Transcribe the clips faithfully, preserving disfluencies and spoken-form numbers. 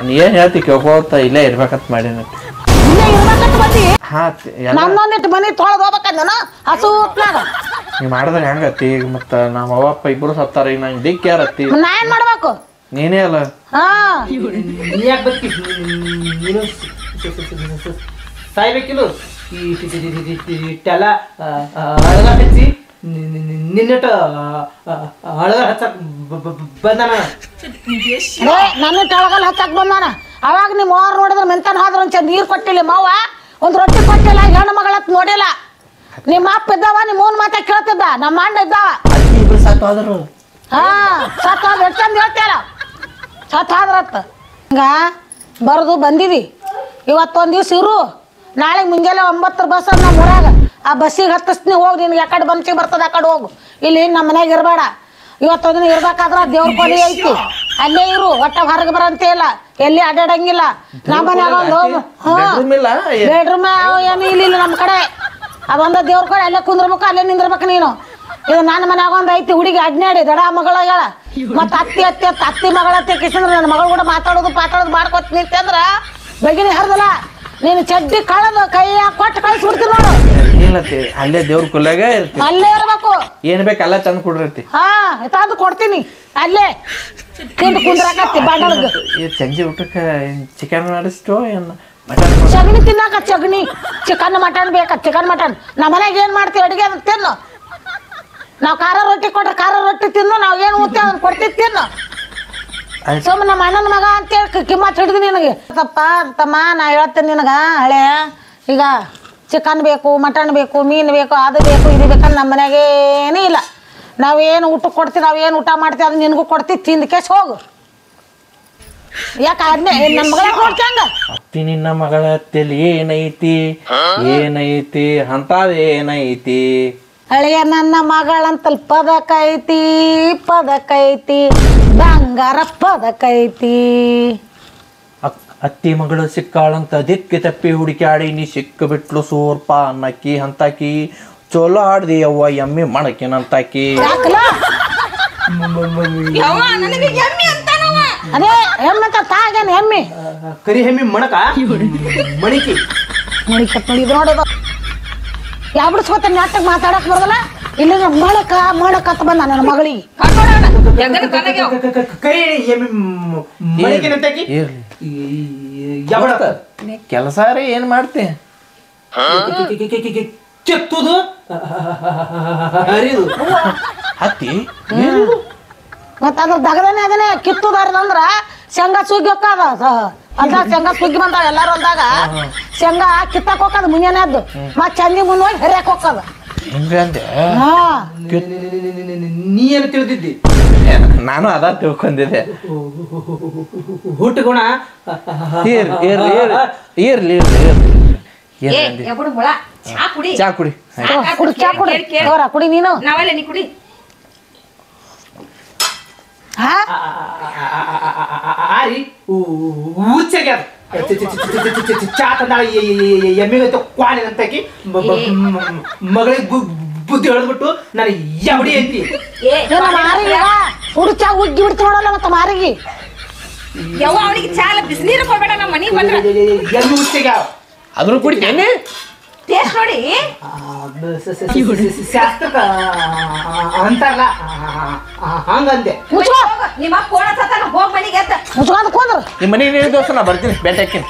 ಏನ್ ಹೇಳ್ತಿ ಕೇಳ್ಕೋತ ಇಲ್ಲೇ ಇರ್ಬೇಕಂತ ಮಾಡೀನಿ ಇಲ್ಲೇ ಇರ್ಬೇಕಂತ ಬಂದಿ ಹಾ ನನ್ನೊಂದಿಟ್ಟು ಮನಿ ತೊಳೆದು ಹೋಗ್ಬೇಕಂದ ಹಸು ಹೊತ್ನಾಗ ನೀ ಮಾಡಿದ್ರೆ ಹೆಂಗತ್ತಿ ಈಗ ಮತ್ತ ನಮ್ಮ ಅವಪ್ಪ ಇಬ್ರು ಸತ್ತಾರ ಈಗ ನಂಗೆ ದಿಕ್ ಯಾರತ್ತಿ ನಾ ಏನ್ ಮಾಡ್ಬೇಕು ನೀನೇ ಅಲ್ಲ ಹಾ ನೀ ಯಾಕೆ ಬದುಕಿ ನೀನು ಸಾಯ್ಬೇಕಿಲ್ಲ ಇಷ್ಟೆಲ್ಲ ಅಳಗ ಹಚ್ಚಿ ನಿನ್ನಿಟ್ಟು ಅಳಗ ಹಚ್ಚಕ್ ಬಂದಾನ ನನ್ನ ಟೊಳಗಲ್ ಹಚ್ಚಕ್ ಬಂದಾನ ಅವಾಗ ನಿಮ್ಮ ಅವ್ರು ನೋಡಿದ್ರೆ ಮೆಂತನ ಹೋದ್ರ ಒಂದ್ ಚಂದ ನೀರ್ ಕೊಟ್ಟಿಲ್ಲ ಮಾವ ಒಂದ್ ರೊಟ್ಟಿ ಕೊಟ್ಟಿಲ್ಲ ಹೆಣ್ಣು ಮಗಳತ್ ನೋಡಿಲ್ಲ ನಿಮ್ಮ ಅಪ್ಪ ಇದ್ದಾವ ನಿಮ್ಮ ಮೂನ್ ಮಾತ ಕೇಳ್ತಿದ್ದ ನಮ್ಮ ಅಣ್ಣ ಇದ್ದಾವ ಇಬ್ರು ಸತ್ತು ಹೋದ್ರು ಹಾ ಸತ್ ಹೋದ್ ಎಷ್ಟು ಚಂದ ಹೇಳ್ತೀಯಲ್ಲ ಸತ್ ಹೋದ್ರತ್ತ ಹಿಂಗ ಬರೋದು ಬಂದಿದಿ ಇವತ್ತೊಂದ್ ದಿವ್ಸ ಇರು ನಾಳೆ ಮುಂಜಾನೆ ಒಂಬತ್ತರ ಬಸ್ ಅದ ನಮ್ಮ ಊರಾಗ ಆ ಬಸ್ಸಿಗೆ ಹತ್ತಿಸ್ತೀನಿ ಹೋಗಿ ನಿನ್ಗೆ ಯಾಕಡೆ ಬನ್ಸಿಗೆ ಬರ್ತದ ಆ ಕಡೆ ಹೋಗು ಇಲ್ಲಿ ನಮ್ಮ ಮನ್ಯಾಗ ಇರಬೇಡ ಇವತ್ತೊಂದಿನ ಇರ್ಬೇಕಾದ್ರ ದೇವ್ರ ಕೊಲಿ ಐತಿ ಅಲ್ಲೇ ಇರು ಒಟ್ಟ ಹೊರಗೆ ಬರಂತ ಇಲ್ಲ ಎಲ್ಲಿ ಅಡ್ಡಾಡಂಗಿಲ್ಲ ನಮ್ಮ ಮನ್ಯಾಗ ಒಂದು ಬೆಡ್ರೂಮ್ ಏನು ಇಲ್ಲ ನಮ್ಮ ಕಡೆ ಅದೊಂದ ದೇವ್ರ ಕೊಡಿ ಅಲ್ಲೇ ಕುಂದ್ರಬೇಕು ಅಲ್ಲೇ ನಿಂದಿರ್ಬೇಕು ನೀನು ಇದು ನನ್ನ ಮನ್ಯಾಗ ಒಂದು ಐತಿ ಹುಡುಗಿ ಅಡ್ನಾಡಿ ದಡ ಮಗಳ ಹೇಳ ಮತ್ತೆ ಅತ್ತಿ ಅತ್ತಿ ಅತ್ತ ಅತ್ತಿ ಮಗಳ ಅತ್ತಿ ಕಿಸಂದ್ರ ನನ್ನ ಮಗಳು ಕೂಡ ಮಾತಾಡೋದು ಪಾತಾಡೋದು ಮಾಡ್ಕೊತ ನಿಂತಂದ್ರ ಬಗಿನಿ ಹರಿದಲ್ಲ ನೀನು ಚಡ್ಡಿ ಕಳೆದು ಕೈ ಕೊಟ್ಟು ಕಳಿಸ್ಬಿಡ್ತೀನಿ ನೋಡು ಇಲ್ಲತ್ತಿ ಅಲ್ಲೇ ದೇವ್ರ ಕುಲ್ಲಾಗ ಇರ್ತಿ ಅಲ್ಲೇ ಇರ್ಬೇಕು ಏನ್ ಬೇಕಲ್ಲ ತಂದು ಕೊಡ್ರತಿ ಹಾ ತಂದು ಕೊಡ್ತೀನಿ ಅಲ್ಲೇ ತಿಂದು ಕುಂದ್ರಾಕತ್ತಿ ಬಾಂಡಲ್ದು ಈ ಸಂಜೆ ಊಟಕ್ಕೆ ಚಿಕನ್ ಮಾಡಿಸ್ಟೋ ಏನ್ ಮಟನ್ ಚಗಣಿ ತಿನ್ನಾಕ ಚಗಣಿ ಚಿಕನ್ ಮಟನ್ ಬೇಕ ಚಿಕನ್ ಮಟನ್ ನಮ್ಮ ಮನೆಗೆ ಏನ್ ಮಾಡ್ತೀವಿ ಅಡಿಗೆ ಅದನ್ನ ತಿನ್ನು ನಾವು ಖಾರ ರೊಟ್ಟಿ ಕೊಟ್ರೆ ಖಾರ ರೊಟ್ಟಿ ತಿನ್ನು ನಾವು ಏನು ಊತಿ ಅದನ್ನ ಕೊಡ್ತೀವಿ ತಿನ್ನು ಸುಮ್ಮನೆ ನಮ್ಮ ಅಣ್ಣನ ಮಗ ಅಂತೇಳಿ ಕಿಮ್ಮತ್ ಹಿಡಿದು ನಿನಗೆ ತಪ್ಪ ತಮ್ಮ ನಾ ಹೇಳ್ತೇನೆ ನಿನಗ ಹಳೆ ಈಗ ಚಿಕನ್ ಬೇಕು ಮಟನ್ ಬೇಕು ಮೀನು ಬೇಕು ಅದು ಬೇಕು ಇದು ಬೇಕಂದ್ರೆ ನಮ್ಮ ಮನೆಗೇನೇ ಇಲ್ಲ ನಾವೇನು ಊಟ ಕೊಡ್ತೀವಿ ನಾವೇನು ಊಟ ಮಾಡ್ತೀವಿ ಅದು ನಿನಗೂ ಕೊಡ್ತೀವಿ ತಿಂದ ಕೇಸ್ ಹೋಗು ಯಾಕೆ ಅದನ್ನೇ ನನ್ನ ಮಗಳ ನೋಡ್ತಂಗ ಅತ್ತಿ ನಿನ್ನ ಮಗಳ ತಲಿ ಏನೈತಿ ಏನೈತಿ ಅಂತದ ಏನೈತಿ ಹಳೆಯ ನನ್ನ ಮಗಳಂತಲ್ ಪದಕೈತಿ ಪದಕೈತಿ ಬಂಗಾರ ಪದಕೈತಿ ಅತ್ತಿ ಮಗಳು ಸಿಕ್ಕಾಳಂತ ದಿಕ್ಕಿ ತಪ್ಪಿ ಹುಡುಕ್ಯಾಡಿ ನೀ ಸಿಕ್ಕ ಬಿಟ್ಲು ಸೂರ್ಪ ಅನ್ನಕ್ಕಿ ಅಂತಾಕಿ ಚಲೋ ಆಡ್ದಿ ಅವ್ವ ಎಮ್ಮಿ ಮಾಡಕಿನಂತಾಕಿ ಅದೇ ಹೆಮ್ಮಂತ ತಾಗೇನು ಹೆಮ್ಮಿ ಕರಿ ಹೆಮ್ಮಿ ಮಣಕ ಮಣಿಕಿ ಮಣಿಕತ್ ನೋಡಿ ಇದು ನೋಡೋದು ಯಾವ ಬಿಡಿಸ್ಕೊತ ನಾಟಕ ಮಾತಾಡಕ್ ಬರೋದಲ್ಲ ಇಲ್ಲಿ ಮಾಡಕ ಮಾಡಕತ್ತ ಬಂದ ನನ್ನ ಮಗಳಿಗೆ ಕರಿ ಹೆಮ್ಮಿ ಮಣಿಕಿನಂತಾಕಿ ಕೆಲಸ ಏನ್ ಮಾಡ್ತಿ ಕೆತ್ತುದು ಹರಿದು ಹತ್ತಿ ಮತ್ತ ಅದ್ರ ದಗದನೆ ಅದನ್ನೇ ಕಿತ್ತುದಾರದಂದ್ರ ಶೇಂಗಾ ಸುಗ್ಗಿ ಹೋಕ್ಕದ ಅಲ್ದಾಗ ಶೇಂಗಾ ಸುಗ್ಗಿ ಬಂದಾವ ಎಲ್ಲಾರು ಅಂದಾಗ ಶೇಂಗಾ ಕಿತ್ತಕ್ ಹೋಗದ ಮುಂಜಾನೆ ಎದ್ದು ಮತ್ ಚಂದಿ ಮುಂದ್ ಹೋಗಿ ಹರಿಯಕ್ ಹೋಗದ ಹಿಂಗಂದೆ ಹಾ ನೀ ಏನು ತಿಳಿದಿದ್ದಿ ನಾನು ಅದ ತಿಳ್ಕೊಂಡಿದ್ದೆ ಹುಟ್ಟುಗುಣ ಇರ್ಲಿ ಇರ್ಲಿ ಚಾ ಕುಡಿ ಕುಡಿ ಚಾ ಕುಡಿ ಅವರ ಕುಡಿ ನೀನು ನಾವಲ್ಲ ನೀ ಕುಡಿ ಹಾ ಆರಿ ಉಚ್ಚಗೆ ಚಾ ತಂದಾಳ ಎಮ್ಮಿಗೆ ಕ್ವಾಣಿನಂತಾಕಿ ಮಗಳಿಗೆ ಬುದ್ಧಿ ಹೇಳ್ಬಿಟ್ಟು ನಾನು ಎವಡಿ ಐತಿ ಮಾರಿಗೆ ಹುಡು ಚಾ ಉಗ್ಗಿ ಬಿಡ್ತು ನೋಡಲ್ಲ ಮತ್ತ ಮಾರಿಗೆ ಯಾವ ಅವನಿಗೆ ಚಾಲ ಬಿಸಿನೀರು ಕೊಡ್ಬೇಡ ನಮ್ಮ ಮನೆಗೆ ಬಂದ್ರೆ ಎಮ್ಮಿ ಉಚ್ಚಗೆ ಅದ್ರ ಕುಡಿತೇನೆ ಟೇಸ್ಟ್ ನೋಡಿ ಶಾಸ್ತ್ರಕ ಅಂತಾರಲ್ಲ ಹಂಗಂದೆ ನಿಮ್ಮ ಕೋಣ ಸತ್ತಾನ ಹೋಗ್ ಮನೆಗೆ ಅಂತ ಮುಚ್ಕೊಂಡ್ ಕೂದ್ರು ನಿಮ್ಮ ಮನೆ ನೀರು ದೋಸ್ತ ನಾ ಬರ್ತೀನಿ ಬೇಟೆ ಹಾಕಿನಿ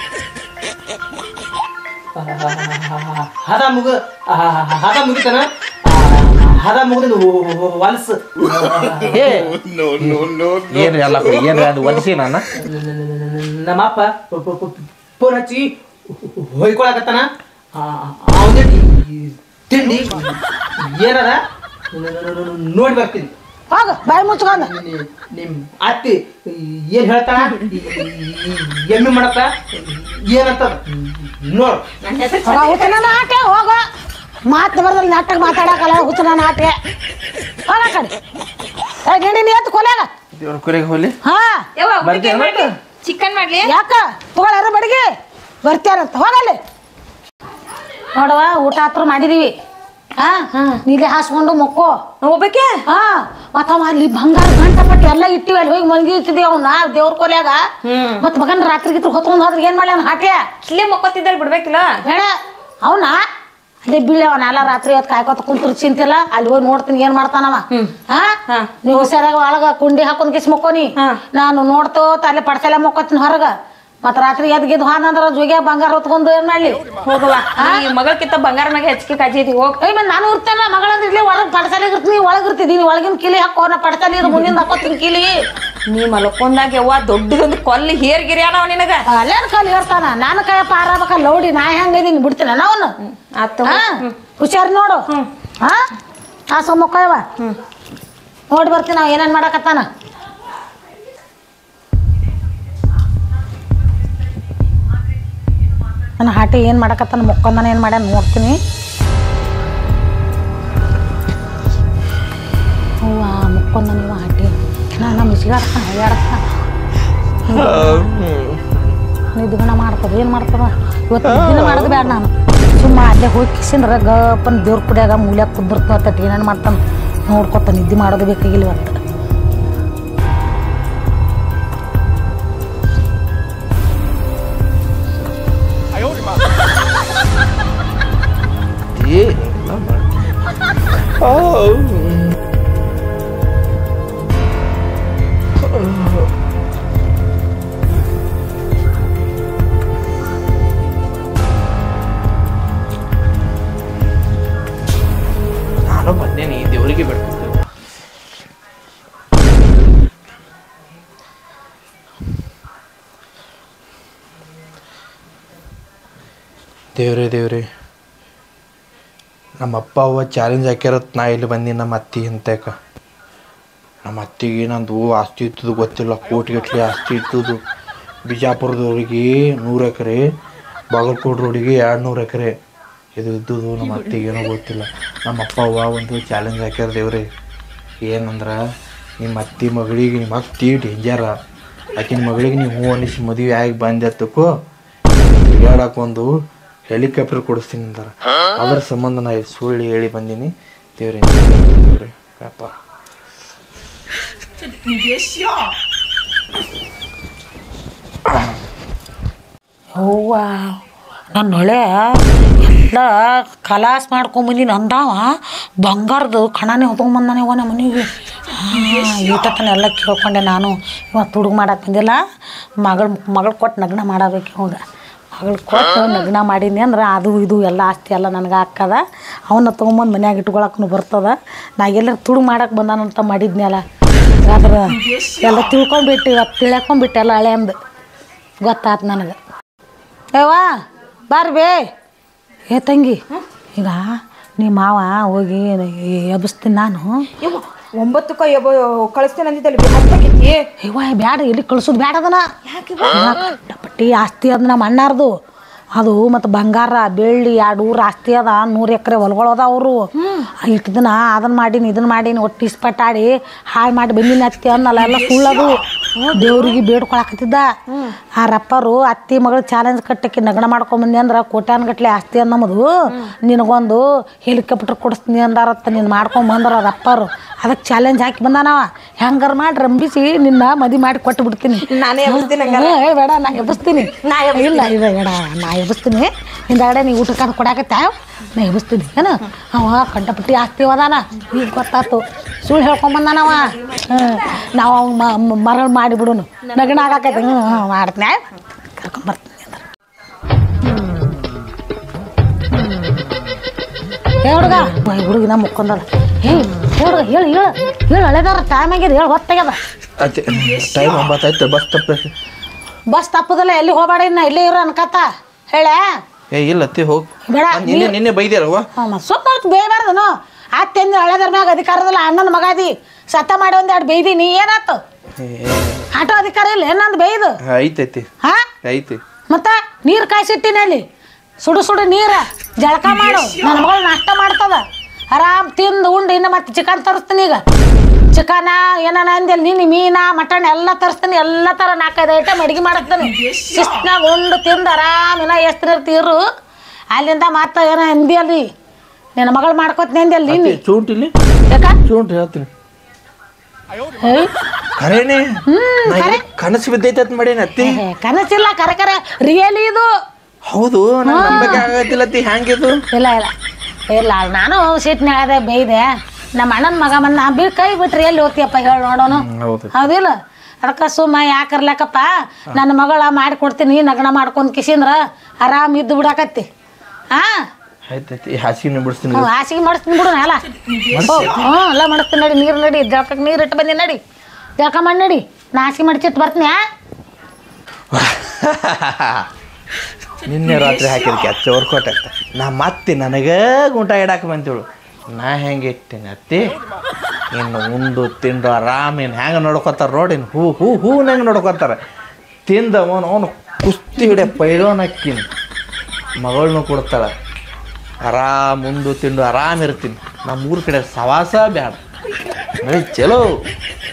ಹದ ಮುಗ ಹದ ಮುಗಿತನ ಹದ ಮುಗಿದ ಹೊಲಸ ಏನ್ರಿ ಅಲ್ಲ ಏನ್ರಿ ಅದು ಒಲಿಸಿ ನಾನು ನಮ್ಮಪ್ಪ ಫೋನ್ ಹಚ್ಚಿ ಹೊಯ್ಕೊಳಕತ್ತಾನ ಅವನ ತಿಂಡಿ ಏನದ ನೋಡಿ ಬರ್ತೀನಿ ಹೋಗ ಬಾಯಿ ಮುಚ್ಕೊಂಡ ನಿಮ್ ಅತ್ತಿ ಏನ್ ಹೇಳ್ತಾಳ ಎಮ್ಮಿ ಮಾಡತ್ತ ಏನಂತದ ನೋಡ್ ಹುಚ್ಚನ ಆಟೆ ಹೋಗ ಮಾತು ಬರ್ದಲ್ಲಿ ನಾಟಕ ಮಾತಾಡಕಲ್ಲ ಹುಚ್ಚನ ಆಟೆ ಹೋಗ ಕಡೆ ಗಂಡಿ ನೀ ಎತ್ತು ಕೊಲೆಗ ದೇವ್ರ ಕುರಿಗೆ ಹೋಲಿ ಹಾ ಚಿಕನ್ ಮಾಡ್ಲಿ ಯಾಕ ತಗೊಳ್ಳಾರ ಬಡಿಗೆ ಬರ್ತಾರಂತ ಹೋಗಲ್ಲಿ ನೋಡವ ಊಟ ಹತ್ರ ಮಾಡಿದೀವಿ ಹಾ ನೀಲಿ ಹಾಸ್ಕೊಂಡು ಮಕ್ಕೋ ಹೋಗ್ಬೇಕೆ ಹಾ ಮತ್ತ ಅವ ಅಲ್ಲಿ ಬಂಗಾರ ಗಂಟ ಪಟ್ಟಿ ಎಲ್ಲ ಇಟ್ಟಿವಿ ಅಲ್ಲಿ ಹೋಗಿ ಮನ್ಗಿ ಇಟ್ಟಿದ್ವಿ ಅವ್ನ ದೇವ್ರ ಕೊಲ್ಯಾಗ ಮತ್ ಮಗನ್ ರಾತ್ರಿ ಗಿತ್ರ ಹೊತ್ಕೊಂಡ್ ಹೋದ್ರೆ ಏನ್ ಮಾಡ್ಯಾನ ಹಾಟ್ಯ ಇಲ್ಲೇ ಮಕ್ಕೋತಿದ್ದಲ್ಲಿ ಬಿಡ್ಬೇಕಿಲ್ಲ ಹೇಳ ಅವನ ಅದೇ ಬೀಳಿ ಅವನ ಎಲ್ಲ ರಾತ್ರಿ ಹೊತ್ತು ಕಾಯ್ಕೊತ ಕುಂತ್ರ ಚಿಂತಿಲ್ಲ ಅಲ್ಲಿ ಹೋಗಿ ನೋಡ್ತೀನಿ ಏನ್ ಮಾಡ್ತಾನವ ಹಾ ನೀವು ಹುಷಾರಾಗ ಒಳಗ ಕುಂಡಿ ಹಾಕೊಂಡ್ ಕಿಸ್ ಮಕ್ಕೋನಿ ನಾನು ನೋಡ್ತೋ ತಲೆ ಪಡ್ಸಲೆ ಮಕ್ಕೋತೀನಿ ಹೊರಗ ಮತ್ ರಾತ್ರಿ ಎದ್ ಗಿದ್ ಹಾನಂದ್ರ ಜೋಗ್ಯ ಬಂಗಾರ ಹೊತ್ಕೊಂಡು ಏನ್ ಮಾಡ್ಲಿ ಹೋಗವಾ ಮಗಳಕ್ಕಿಂತ ಬಂಗಾರ ಮ್ಯಾಗ ಹೆಚ್ಚಿಗೆ ಕಾಜಿ ಐತಿ ಹೋಗ್ ಏಯ್ ಮತ್ ನಾನು ಇರ್ತೇನೆ ಮಗಳಂದ್ರ ಇಲ್ಲಿ ಒಳಗ್ ಪಡ್ಸಲೆ ಇರ್ತೀನಿ ಒಳಗ್ ಇರ್ತಿದ್ದೀನಿ ಒಳಗಿನ ಕಿಲಿ ಹಾಕೋ ನಾ ಪಡ್ಸಲಿ ಇರ್ ಮುಂದಿನ ಹಾಕೋತೀನಿ ಕಿಲಿ ನೀ ಮಲ್ಕೊಂಡಾಗ ಯವ್ವ ದೊಡ್ಡದೊಂದು ಕೊಲ್ಲಿ ಹೇರ್ ಗಿರಿಯಾನವ ನಿನಗ ಅಲ್ಲೇನ್ ಕಾಲಿ ಇರ್ತಾನ ನಾನು ಕಾಯಪ್ಪ ಆರಾಮಕ್ಕ ಲೌಡಿ ನಾ ಹೆಂಗಿದೀನಿ ಬಿಡ್ತೀನಿ ಅವನು ಹುಷಾರ್ ನೋಡು ಹಾ ಆ ಸೊಮ್ಮಕ್ಕಯ್ಯವ ನೋಡಿ ಬರ್ತೀನಿ ನಾವ್ ಏನೇನ್ ಮಾಡಕತ್ತಾನ ನನ್ನ ಹಾಟಿ ಏನು ಮಾಡಕತ್ತಾನ ಮುಕ್ಕೊಂದನ ಏನು ಮಾಡ್ಯಾನ ನೋಡ್ತೀನಿ ಹೂವ ಮುಕ್ಕೊಂದನ ಇವ ಹಾಟಿ ನಾನು ಮಿಸ್ಗಾಡ್ತಾನ ಹೈಯಾಡ್ತಾನ ನಿದ್ಗಣ ಮಾಡ್ತದ ಏನು ಮಾಡ್ತದ ಇವತ್ತು ನಿದ್ದಿನ ಮಾಡೋದು ಬೇಡ ನಾನು ಸುಮ್ಮ ಅಲ್ಲೇ ಹೋಗಿ ಕಿಸಿಂದ್ರ ಗಪ್ಪನ ದೇವ್ರ ಕುಡಿಯಾಗ ಮೂಲ್ಯಾಗ ಕುದ್ದಿರ್ತದ ಏನೇನು ಮಾಡ್ತಾನೆ ನೋಡ್ಕೊತ ನಿದ್ದೆ ಮಾಡೋದು ಬೇಕಾಗಿಲ್ಲ ಇವತ್ತು ನಾನು ಬಂದೇನಿ ದೇವರಿಗೆ ಬಿಡ್ತೀನಿ ದೇವ್ರೇ ದೇವ್ರೇ ನಮ್ಮ ಅಪ್ಪ ಅವ್ವ ಚಾಲೆಂಜ್ ಹಾಕ್ಯಾರತ್ ನಾ ಇಲ್ಲಿ ಬಂದೀನಿ ನಮ್ಮ ಅತ್ತಿ ಅಂತಕ ನಮ್ಮ ಅತ್ತಿಗೆ ನಂದು ಆಸ್ತಿ ಇತ್ತದು ಗೊತ್ತಿಲ್ಲ ಕೋಟಿಗಟ್ಟಲೆ ಆಸ್ತಿ ಇತ್ತದು ಬಿಜಾಪುರದವ್ರಿಗೆ ನೂರು ಎಕರೆ ಬಾಗಲಕೋಟೆ ರೋಡಿಗೆ ಎರಡು ನೂರು ಎಕರೆ ಇದು ಇದ್ದದು ನಮ್ಮ ಅತ್ತಿಗೆ ಏನೋ ಗೊತ್ತಿಲ್ಲ ನಮ್ಮ ಅಪ್ಪ ಅವ್ವ ಒಂದು ಚಾಲೆಂಜ್ ಹಾಕ್ಯಾರ ದೇವ್ರೆ ಏನಂದ್ರೆ ನಿಮ್ಮ ಅತ್ತಿ ಮಗಳಿಗೆ ನಿಮ್ಮ ಅತ್ತಿ ಡೇಂಜರ ಆಕಿನ ಮಗಳಿಗೆ ನೀವು ಹೂ ಅನ್ನಿಸಿ ಮದುವೆ ಆಗಿ ಬಂದೆತ್ತಕ್ಕೋ ಹೇಳಕ್ಕೊಂದು ಹೆಲಿಕಾಪ್ಟರ್ ಕೊಡಿಸ್ತೀನಿ ಅಂತಾರೆ ಅದ್ರ ಸಂಬಂಧ ನಾ ಸುಳ್ಳು ಹೇಳಿ ಬಂದೀನಿ ದೇವ್ರೆ ದೇವ್ರೆ ಪಾಪ ಹೂವ ನನ್ನ ಹೊಳೆ ಎಲ್ಲ ಕಲಾಸ್ ಮಾಡ್ಕೊಂಬಂದಿನಿ ಅಂದಾವ ಬಂಗಾರದು ಕಣನೇ ಹೊತ್ಕೊಂಬಂದಾನೆ ಇವ ನಮ್ಮ ಮನೆಗೆ ಈಟತನ ಎಲ್ಲ ಕೇಳ್ಕೊಂಡೆ ನಾನು ಇವತ್ತು ಹುಡುಗ ಮಾಡಕ್ಕೆ ಬಂದಿಲ್ಲ ಮಗಳು ಮಗಳು ಕೊಟ್ಟು ನಗ್ನ ಮಾಡಬೇಕು ಇವಾಗ ಮಗಳು ಕೊಟ್ಟು ನಗ್ನ ಮಾಡೀನಿ ಅಂದ್ರೆ ಅದು ಇದು ಎಲ್ಲ ಆಸ್ತಿ ಎಲ್ಲ ನನಗೆ ಹಾಕದ ಅವನ್ನ ತೊಗೊಂಬಂದು ಮನ್ಯಾಗ ಇಟ್ಕೊಳಕ್ಕೂ ಬರ್ತದ ನಾ ಎಲ್ಲರೂ ತುಡುಗು ಮಾಡಕ್ಕೆ ಬಂದಾನಂತ ಮಾಡಿದ್ನಲ್ಲ ಆದ್ರೆ ಎಲ್ಲ ತಿಳ್ಕೊಂಬಿಟ್ಟು ಇವತ್ತು ತಿಳ್ಕೊಂಬಿಟ್ಟು ಎಲ್ಲ ಹಳೆ ಅಂದು ಗೊತ್ತಾಯ್ತು ನನಗೆ ಏವಾ ಬಾರ್ ಬೇ ಏ ತಂಗಿ ಈಗ ನಿಮ್ಮ ಮಾವ ಹೋಗಿ ಎಬ್ಬಿಸ್ತೀನಿ ನಾನು ಒಂಬತ್ತಕ್ಕ ಕಳಿಸ್ತೇನೆ ಅಂದಿದ್ದಲ್ಲಿ ಹತ್ತಕ್ಕೈತಿ ಇವ ಬ್ಯಾಡ ಎಲ್ಲಿ ಕಳ್ಸೋದು ಬ್ಯಾಡ ಅದನ್ನ ಕಟ್ಟಪಟ್ಟಿ ಆಸ್ತಿ ಅದ ನಮ್ಮ ಅಣ್ಣಾರ್ದು ಅದು ಮತ್ತು ಬಂಗಾರ ಬೆಳ್ಳಿ ಎರಡು ಊರು ಆಸ್ತಿ ಅದ ನೂರು ಎಕರೆ ಹೊಲಗಳದ ಅವರು ಇಷ್ಟು ದಿನ ಅದನ್ನ ಮಾಡೀನಿ ಇದನ್ನ ಮಾಡೀನಿ ಒಟ್ಟು ಇಸ್ಪಟ್ಟಾಡಿ ಹಾಳು ಮಾಡಿ ಬಂದಿನಿ ಅತ್ತಿ ಅನ್ನಲ್ಲ ಎಲ್ಲ ಸುಳ್ಳದು ದೇವ್ರಿಗೆ ಬೇಡ್ಕೊಳಕತ್ತಿದ್ದ ಆ ರಪ್ಪರು ಅತ್ತಿ ಮಗಳು ಚಾಲೆಂಜ್ ಕಟ್ಟಕ್ಕೆ ನಗಣ ಮಾಡ್ಕೊಂಬಂದಿ ಅಂದ್ರೆ ಕೋಟ್ಯಾನ್ಗಟ್ಲೆ ಆಸ್ತಿ ಅದ ನಮ್ಮದು ನಿನಗೊಂದು ಹೆಲಿಕಾಪ್ಟರ್ ಕೊಡಿಸ್ತೀನಿ ಅಂದಾರತ್ತ ನೀನು ಮಾಡ್ಕೊಂಬಂದ್ರ ರಪ್ಪರು ಅದಕ್ಕೆ ಚಾಲೆಂಜ್ ಹಾಕಿ ಬಂದಾನವ ಹೆಂಗಾರ ಮಾಡಿ ರಂಬಿಸಿ ನಿನ್ನ ಮದಿ ಮಾಡಿ ಕೊಟ್ಟು ಬಿಡ್ತೀನಿ ನಾನೇ ಎಬ್ಬಿಸ್ತೀನಿ ಬೇಡ ನಾ ಎಬ್ಬಿಸ್ತೀನಿ ನಾ ಇಲ್ಲ ಇಲ್ಲ ಬೇಡ ನಾ ಎಬ್ಬಿಸ್ತೀನಿ ಹಿಂದಾಗಡೆ ನೀ ಊಟಕ್ಕೆ ಅದು ಕೊಡಾಕತ್ತ ನಾ ಎಬ್ಬಿಸ್ತೀನಿ ಏನು ಅವ ಕಂಟಪಟ್ಟಿ ಆಸ್ತಿ ಅದಾನ ಈಗ ಗೊತ್ತಾತು ಸುಳ್ಳು ಹೇಳ್ಕೊಂಬಂದಾನವ ಹ್ಞೂ ನಾವು ಅವ್ನು ಮರಳು ಮಾಡಿಬಿಡುನು ನಗಣ ಆಗಾಕೈತೆ ಹ್ಞೂ ಹ್ಞೂ ಮಾಡ್ತೀನಿ ಕರ್ಕೊಂಬರ್ತೀನಿ ಹೇ ಹುಡುಗ ಹುಡುಗಿನ ಮುಕ್ಕೊಂದದ ಹೇ ಹುಡುಗ ಹೇಳು ಹೇಳು ಹೇಳು ಹಳೆದಾರ ಟೈಮ್ ಆಗ್ಯದ ಹೇಳು ಹೊತ್ತಾಗ್ಯದ ಟೈಮ್ ಒಂಬತ್ತಾಯ್ತು ಬಸ್ ತಪ್ಪ ಬಸ್ ತಪ್ಪದಲ್ಲ ಎಲ್ಲಿ ಹೋಗ್ಬೇಡ ಇನ್ನ ಇಲ್ಲೇ ಇರೋ ಅನ್ಕತ್ತ ಹೇಳ ಏ ಇಲ್ಲ ಅತ್ತಿ ಹೋಗಿ ಬೇಡ ನಿನ್ನೆ ನಿನ್ನೆ ಬೈದ್ಯಾರವ್ವ ಸುತ್ತ ಬೇಯಬಾರ್ದನು ಅತ್ತೆಂದು ಹಳೆದರ ಮ್ಯಾಗ ಅಧಿಕಾರದಲ್ಲ ಅಣ್ಣನ ಮಗಾದಿ ಸತ್ತ ಮಾಡಿ ಒಂದೆರಡು ಬೈದಿ ನೀ ಏನಾತು ಆಟೋ ಅಧಿಕಾರ ಇಲ್ಲ ಏನಂದು ಬೈದು ಐತೈತಿ ಹಾ ಐತಿ ಮತ್ತ ನೀರು ಕಾಯಿಸಿಟ್ಟಿನ ಅಲ್ಲಿ ಸುಡು ಸುಡು ನೀರ ಜಳಕ ಮಾಡು ನನ್ನ ಮಗಳು ನಾಷ್ಟ ಮಾಡ್ತದ ಆರಾಮ್ ತಿಂದು ಉಂಡು ಇನ್ನು ಮತ್ತೆ ಚಿಕನ್ ತರಿಸ್ತೀನಿ ಈಗ ಚಿಕನ ಏನಾನ ಅಂದಲ್ಲಿ ನೀನು ಮೀನ ಮಟನ್ ಎಲ್ಲ ತರಿಸ್ತೀನಿ ಎಲ್ಲ ಥರ ನಾಲ್ಕೈದು ಐಟಮ್ ಅಡುಗೆ ಮಾಡಿಸ್ತೀನಿ ಶಿಸ್ತಿನಾಗ ಉಂಡು ತಿಂದು ಆರಾಮ್ ಇನ್ನ ಎಷ್ಟು ಇರ್ತೀರು ಅಲ್ಲಿಂದ ಮತ್ತೆ ಏನೋ ಅಂದಿ ಅಲ್ಲಿ ನಿನ್ನ ಮಗಳು ಮಾಡ್ಕೊತೀನಿ ಅಂದಿ ಅಲ್ಲಿ ನೀನು ಚೂಂಟಿಲಿ ಯಾಕ ಚೂಂಟ್ ಹೇಳ್ತೀನಿ ಏಯ್, ಖರೇನೆ ನಾ ಏನೋ ಕನಸು ಬಿದ್ದೈತೆ ಅಂತ ಮಾಡೇನಿ ಅತ್ತಿ ಏ, ಕನಸಿಲ್ಲ ಕರೆ ಕರೆ ರಿಯಲಿ ಇದು ಹೌದು ನಂಗೆ ನಂಬಕ್ಕೆ ಆಗತ್ತಿಲ್ಲ ಅತ್ತಿ ಹ್ಯಾಂಗಿದು ಇಲ್ಲ ಇಲ್ಲ ಇಲ್ಲ ನಾನು ಸಿಟ್ನಾಗ ಅದೇ ಬೈದೆ ನಮ್ಮ ಅಣ್ಣನ ಮಗ ಮನ್ನ ಬಿ ಕೈ ಬಿಟ್ರಿ ಎಲ್ಲಿ ಹೋಗ್ತೀಯಪ್ಪ ಹೇಳಿ ನೋಡೋನು ಹೌದು ಹೌದಿಲ್ಲ ಅದಕ್ಕೆ ಸುಮ್ಮ ಯಾಕರ್ಲಕ್ಕಪ್ಪ ನನ್ನ ಮಗಳ ಮಾಡಿ ಕೊಡ್ತೀನಿ ನಗಣ ಮಾಡ್ಕೊಂಡ್ ಕಿಸಿಂದ್ರ ಆರಾಮ್ ಇದ್ದು ಬಿಡಾಕತ್ತಿ ಹಾ ಆಯ್ತೈತಿ ಹಾಸಿಗೆ ಬಿಡಿಸ್ತೀನಿ ಹ್ಞೂ ಹಾಸಿಗೆ ಮಾಡಿಸ್ತೀನಿ ಬಿಡು ಅಲ್ಲ ಹ್ಞೂ ಎಲ್ಲ ಮಾಡಿಸ್ತೀನಿ ನಡಿ ನೀರು ನಡಿ ಜಳಕಕ್ಕೆ ನೀರು ಇಟ್ಟು ಬಂದಿ ನಡಿ ಜಳಕ ಮಾಡಿ ನಡಿ ನಾ ಹಾಸಿಗೆ ಮಡಿಚಿಟ್ಟು ಬರ್ತೀನಿ ಆ ನಿನ್ನೆ ರಾತ್ರಿ ಹಾಕಿದ ಕೆಚ್ಚ ಹೊರ್ಕೊಟ್ಟೆ ನಾ ಮತ್ತೆ ನನಗೆ ಊಟ ಇಡಾಕ ಬಂತೇಳು ನಾ ಹೆಂಗೆ ಇಟ್ಟೇನೆ ಅತ್ತಿ ಇನ್ನು ಉಂಡು ತಿಂದು ಆರಾಮ ಇನ್ನು ಹೆಂಗೆ ನೋಡ್ಕೊತಾರೆ ನೋಡಿ ಹೂ ಹೂ ಹೂ ಹೆಂಗೆ ನೋಡ್ಕೊತಾರೆ ತಿಂದ ಅವನು ಅವನು ಕುಸ್ತಿ ಹಿಡಿಯ ಪೈಲೋನಕ್ಕಿನ ಮಗಳನ್ನೂ ಕೊಡ್ತಾಳೆ ಆರಾಮ್ ಉಂಡು ತಿಂದು ಆರಾಮ್ ಇರ್ತೀನಿ ನಮ್ಮ ಊರ ಕಡೆ ಸವಾಸ ಬ್ಯಾಡ ನಡಿ ಚಲೋ